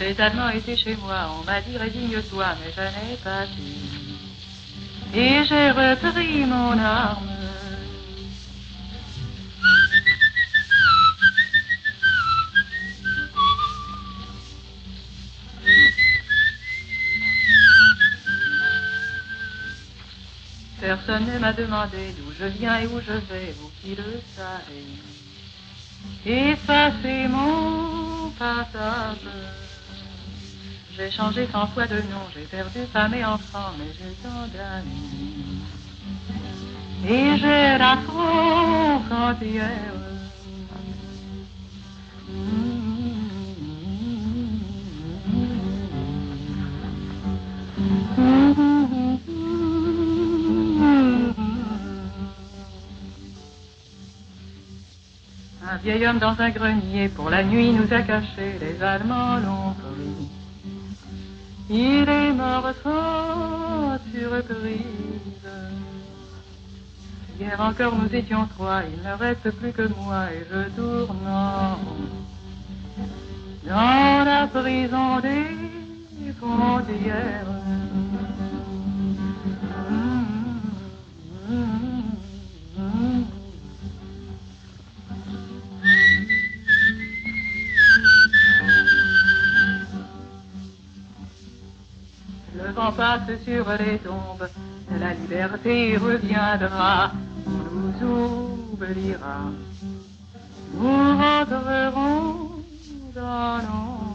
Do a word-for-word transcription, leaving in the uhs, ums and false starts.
les Allemands étaient chez moi, on m'a dit résigne-toi, mais je n'ai pas su. Et j'ai repris mon arme. Personne ne m'a demandé d'où je viens et où je vais, vous qui le savez. Et ça c'est mon passage. J'ai changé cent fois de nom, j'ai perdu femme et enfant, mais j'ai tant d'amis. Et j'ai la France entière. Un vieil homme dans un grenier, pour la nuit nous a cachés, les Allemands l'ont pris. Il est mort sans surprise. Hier encore nous étions trois, il ne reste plus que moi et je tourne dans la prison des frontières. Le vent passe sur les tombes, la liberté reviendra, on nous oubliera, nous rentrerons dans l'ombre.